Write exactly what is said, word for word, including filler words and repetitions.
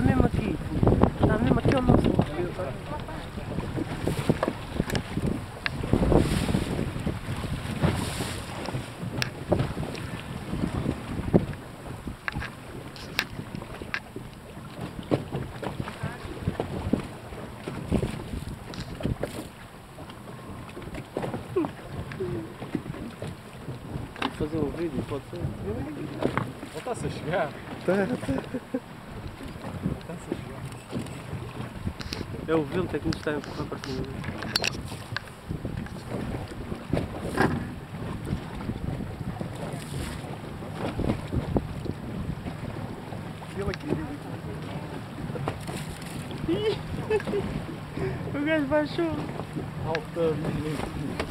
mesmo aqui. Está mesmo aqui ao nosso lado. Fazer um vídeo, pode ser? Não está-se a chegar. Está, está. Está-se a chegar. É o vento é que nos está a empurrar para cima. Ele aqui. O gajo baixou. Altamente.